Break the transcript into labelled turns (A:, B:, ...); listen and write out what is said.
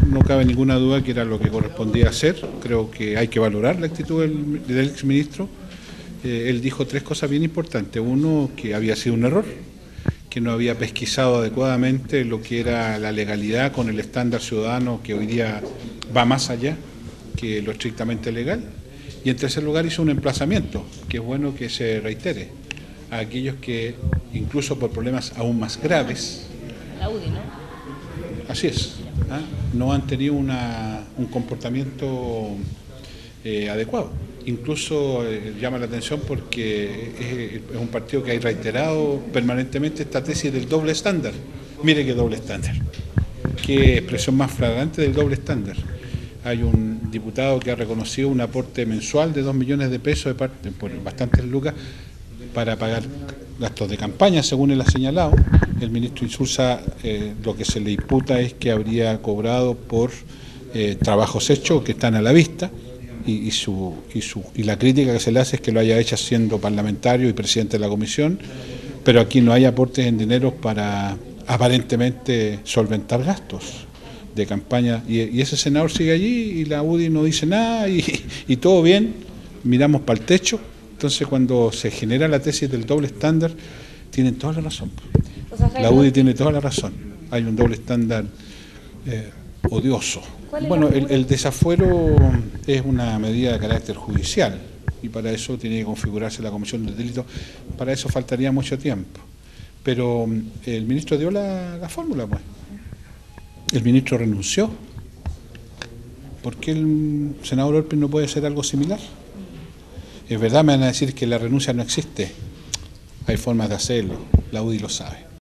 A: no cabe ninguna duda que era lo que correspondía hacer. Creo que hay que valorar la actitud del exministro. Él dijo tres cosas bien importantes. Uno, que había sido un error, que no había pesquisado adecuadamente lo que era la legalidad con el estándar ciudadano que hoy día va más allá que lo estrictamente legal. Y en tercer lugar hizo un emplazamiento, que es bueno que se reitere, a aquellos que, incluso por problemas aún más graves,
B: la UDI, ¿no?
A: Así es, no han tenido un comportamiento adecuado. Incluso llama la atención porque es un partido que ha reiterado permanentemente esta tesis del doble estándar. Mire qué doble estándar, qué expresión más flagrante del doble estándar. Hay un diputado que ha reconocido un aporte mensual de 2 millones de pesos por bastantes lucas para pagar gastos de campaña, según él ha señalado. El ministro Insulza lo que se le imputa es que habría cobrado por trabajos hechos que están a la vista y la crítica que se le hace es que lo haya hecho siendo parlamentario y presidente de la comisión, pero aquí no hay aportes en dinero para aparentemente solventar gastos de campaña y ese senador sigue allí y la UDI no dice nada y todo bien, miramos para el techo. Entonces cuando se genera la tesis del doble estándar tienen toda la razón. O sea, la UDI tiene toda la razón, hay un doble estándar odioso. Bueno, el desafuero es una medida de carácter judicial y para eso tiene que configurarse la comisión del delito, para eso faltaría mucho tiempo. Pero el ministro dio la fórmula, pues. El ministro renunció. ¿Por qué el senador Orpin no puede hacer algo similar? Es verdad, me van a decir que la renuncia no existe. Hay formas de hacerlo, la UDI lo sabe.